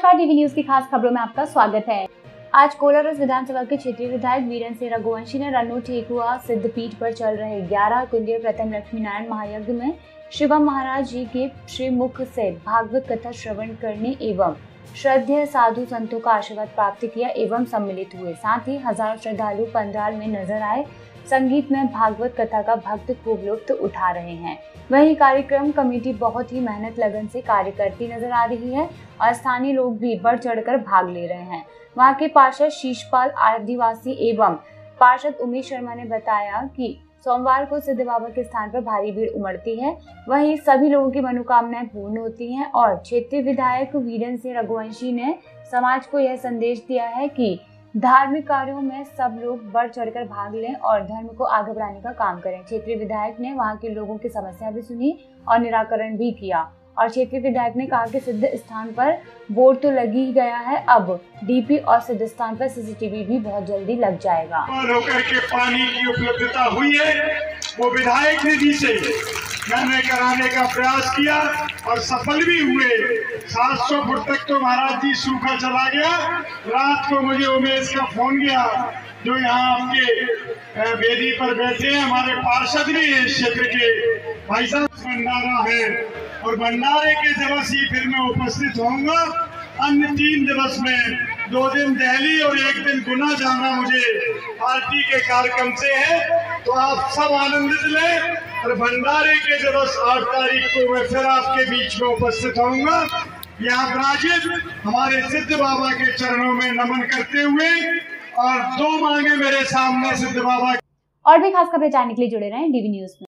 नमस्कार, DV news की खास खबरों में आपका स्वागत है। आज कोलारस विधानसभा के क्षेत्रीय विधायक वीरेंद्र सिंह रघुवंशी ने रन्नू ठेकुआ सिद्धपीठ पर चल रहे 11 कुंडीय प्रथम लक्ष्मी नारायण महायज्ञ में शिवम महाराज जी के श्रीमुख से भागवत कथा श्रवण करने एवं श्रद्धेय साधु संतों का आशीर्वाद प्राप्त किया एवं सम्मिलित हुए। साथ ही हजारों श्रद्धालु पंडाल में नजर आए। संगीत में भागवत कथा का भक्त खूब लुत्फ उठा रहे हैं। वहीं कार्यक्रम कमेटी बहुत ही मेहनत लगन से कार्य करती नजर आ रही है और स्थानीय लोग भी बढ़ चढ़कर भाग ले रहे हैं। वहां के पार्षद शीशपाल आदिवासी एवं पार्षद उमेश शर्मा ने बताया कि सोमवार को सिद्ध बाबा के स्थान पर भारी भीड़ उमड़ती है। वहीं सभी लोगों की मनोकामनाएं पूर्ण होती हैं और क्षेत्रीय विधायक वीरेंद्र सिंह रघुवंशी ने समाज को यह संदेश दिया है कि धार्मिक कार्यों में सब लोग बढ़ चढ़कर भाग लें और धर्म को आगे बढ़ाने का काम करें। क्षेत्रीय विधायक ने वहां के लोगों की समस्या भी सुनी और निराकरण भी किया। और क्षेत्रीय विधायक ने कहा कि सिद्ध स्थान पर बोर्ड तो लग ही गया है, अब डीपी और सिद्ध स्थान पर सीसीटीवी भी बहुत जल्दी लग जाएगा। होकर के पानी की उपलब्धता हुई है, वो विधायक निधि से मैंने कराने का प्रयास किया और सफल भी हुए। 700 फुट तक तो महाराज जी सूखा चला गया। रात को मुझे उमेश का फोन गया, जो यहाँ आपके वेदी पर बैठे हैं, हमारे पार्षद भी हैं इस क्षेत्र के, भाई साहब भंडारा है और भंडारे के दिवस ही फिर मैं उपस्थित होऊंगा। अन्य 3 दिवस में 2 दिन दिल्ली और 1 दिन गुना जाना मुझे पार्टी के कार्यक्रम से है, तो आप सब आनंदित लें। और भंडारे के दिवस 8 तारीख को मैं फिर आपके बीच में उपस्थित होऊंगा। यहाँ विराजित हमारे सिद्ध बाबा के चरणों में नमन करते हुए और 2 मांगे मेरे सामने सिद्ध बाबा। और भी खास खबरें जानने के लिए जुड़े रहें डीवी न्यूज में।